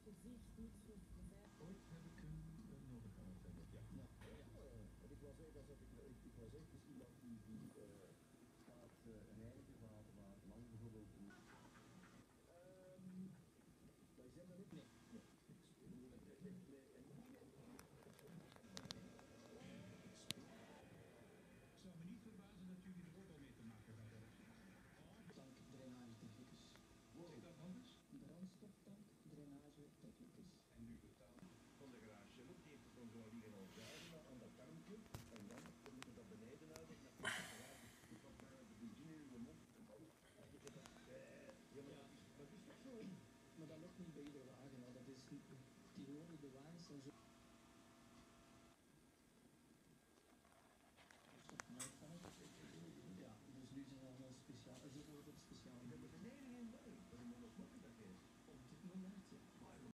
Ooit heb ik hem nodig gehad hebben. Ja. En ik was echt iemand die gaat rijden waar lang bijvoorbeeld. Wij zijn er niet. Nee. Ik zou me niet verbazen dat jullie er ook al mee te maken gaan hebben. Tank, drainage, technicus. Zeg dat nog eens. Brandstoftank, drainage, technicus. En nu betaal Van de garage moet die persoon gewoon liggen al zuigen aan dat tankje. En dan moet je dat beneden uit. Je komt maar de benzine in je mond. Ja, maar dat is toch zo? Maar dat lukt niet bij iedere wagen. Dat is die gewone de wagens zijn zo.